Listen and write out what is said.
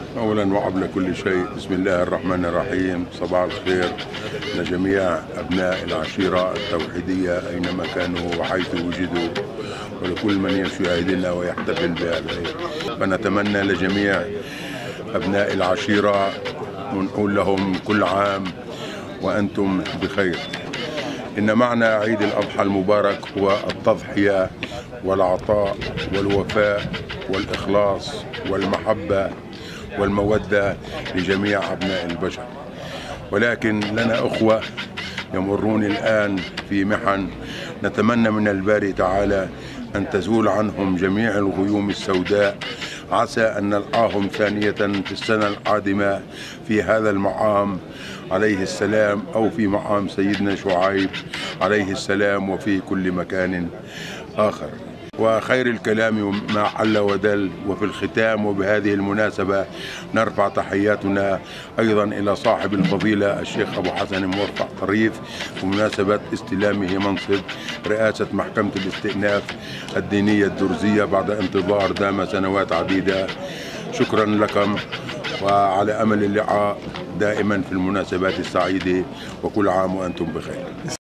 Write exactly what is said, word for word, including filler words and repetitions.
أولا وقبل كل شيء بسم الله الرحمن الرحيم. صباح الخير لجميع أبناء العشيرة التوحيدية أينما كانوا وحيث وجدوا، ولكل من يشاهدنا ويحتفل بهذا العيد. فنتمنى لجميع أبناء العشيرة ونقول لهم كل عام وأنتم بخير. إن معنى عيد الأضحى المبارك هو التضحية والعطاء والوفاء والإخلاص والمحبة والمودة لجميع أبناء البشر. ولكن لنا أخوة يمرون الآن في محن، نتمنى من الباري تعالى أن تزول عنهم جميع الغيوم السوداء، عسى أن نلقاهم ثانية في السنة القادمة في هذا المقام عليه السلام، أو في مقام سيدنا شعيب عليه السلام، وفي كل مكان آخر. وخير الكلام ما حل ودل. وفي الختام وبهذه المناسبة نرفع تحياتنا أيضا إلى صاحب الفضيلة الشيخ أبو حسن موفق طريف بمناسبة استلامه منصب رئاسة محكمة الاستئناف الدينية الدرزية بعد انتظار دام سنوات عديدة. شكرا لكم، وعلى أمل اللقاء دائما في المناسبات السعيدة، وكل عام وأنتم بخير.